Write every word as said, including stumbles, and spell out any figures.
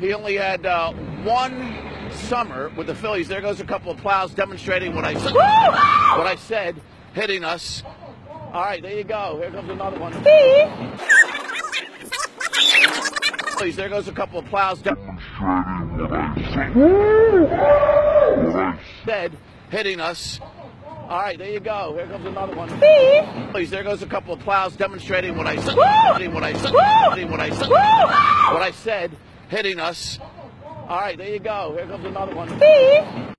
He only had uh, one summer with the Phillies. There goes a couple of plows demonstrating what I said. What I said, hitting us. All right, there you go. Here comes another one. Phillies. There goes a couple of plows demonstrating what I said, hitting us. All right, there you go. Here comes another one. Please, there goes a couple of plows demonstrating what I said. What I said. What I said. What I said, hitting us. All right, there you go. Here comes another one.